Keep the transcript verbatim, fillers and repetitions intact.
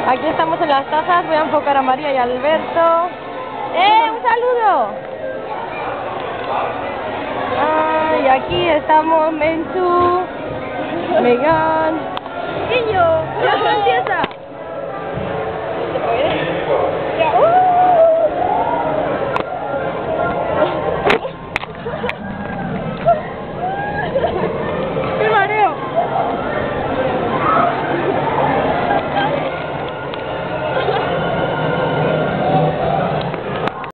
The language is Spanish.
Aquí estamos en las tazas, voy a enfocar a María y a Alberto. ¡Eh, un saludo! Ah, y aquí estamos Menchu, Megan. Niño, ¿ya empieza?